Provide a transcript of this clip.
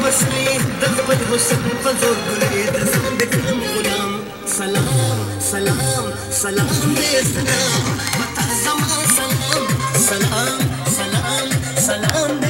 وصلي ضرب الحسن فزور قليد بكرم غلام سلام سلام سلام سلام بتعزم سلام سلام سلام سلام